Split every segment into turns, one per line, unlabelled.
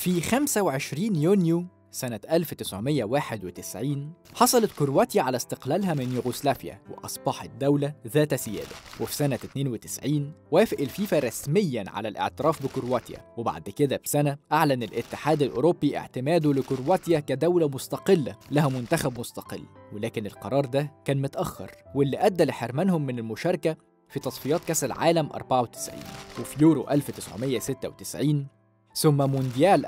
في 25 يونيو سنة 1991 حصلت كرواتيا على استقلالها من يوغوسلافيا وأصبحت دولة ذات سيادة. وفي سنة 92 وافق الفيفا رسمياً على الاعتراف بكرواتيا، وبعد كده بسنة أعلن الاتحاد الأوروبي اعتماده لكرواتيا كدولة مستقلة لها منتخب مستقل. ولكن القرار ده كان متأخر، واللي أدى لحرمانهم من المشاركة في تصفيات كأس العالم 94 وفي يورو 1996 ثم مونديال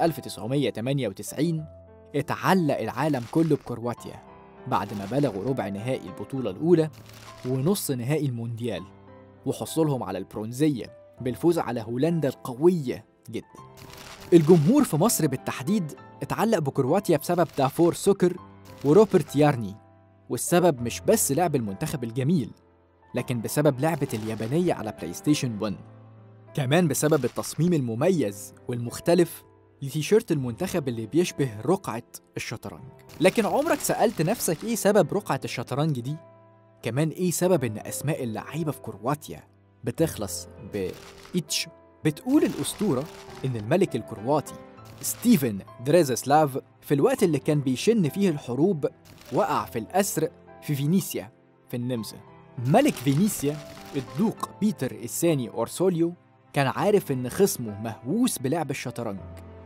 1998. اتعلق العالم كله بكرواتيا بعد ما بلغوا ربع نهائي البطولة الأولى ونص نهائي المونديال، وحصولهم على البرونزية بالفوز على هولندا القوية جدا. الجمهور في مصر بالتحديد اتعلق بكرواتيا بسبب دافور سوكر وروبرت يارني، والسبب مش بس لعب المنتخب الجميل، لكن بسبب لعبة اليابانية على بلاي ستيشن 1، كمان بسبب التصميم المميز والمختلف لتيشيرت المنتخب اللي بيشبه رقعة الشطرنج. لكن عمرك سألت نفسك إيه سبب رقعة الشطرنج دي؟ كمان إيه سبب إن أسماء اللعيبة في كرواتيا بتخلص بإيتش؟ بتقول الأسطورة إن الملك الكرواتي ستيفن دريزسلاف في الوقت اللي كان بيشن فيه الحروب وقع في الأسر في فينيسيا في النمسا. ملك فينيسيا الدوق بيتر الثاني أورسوليو كان عارف إن خصمه مهووس بلعب الشطرنج،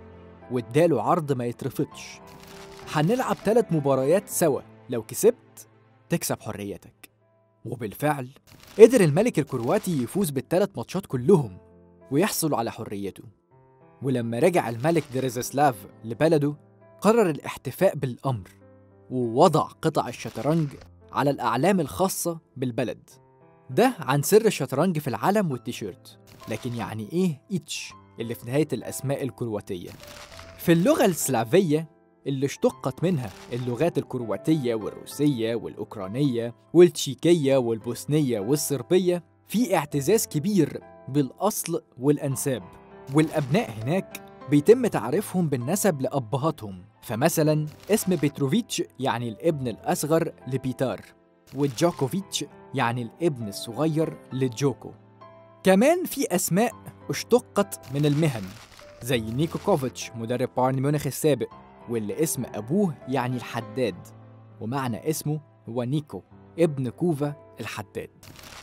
واداله عرض ما يترفضش: هنلعب 3 مباريات سوا، لو كسبت تكسب حريتك. وبالفعل قدر الملك الكرواتي يفوز بال3 ماتشات كلهم ويحصل على حريته. ولما رجع الملك دريزسلاف لبلده قرر الاحتفاء بالأمر ووضع قطع الشطرنج على الأعلام الخاصة بالبلد. ده عن سر الشطرنج في العالم والتيشيرت. لكن يعني إيه إيتش اللي في نهاية الأسماء الكرواتية؟ في اللغة السلافية اللي اشتقت منها اللغات الكرواتية والروسية والأوكرانية والتشيكية والبوسنية والصربية، في اعتزاز كبير بالأصل والأنساب، والأبناء هناك بيتم تعريفهم بالنسب لأبهاتهم. فمثلا اسم بيتروفيتش يعني الابن الأصغر لبيتار، وجوكوفيتش يعني الابن الصغير لجوكو. كمان في أسماء اشتقت من المهن زي نيكو كوفيتش مدرب بايرن ميونخ السابق، واللي اسم أبوه يعني الحداد، ومعنى اسمه هو نيكو ابن كوفا الحداد.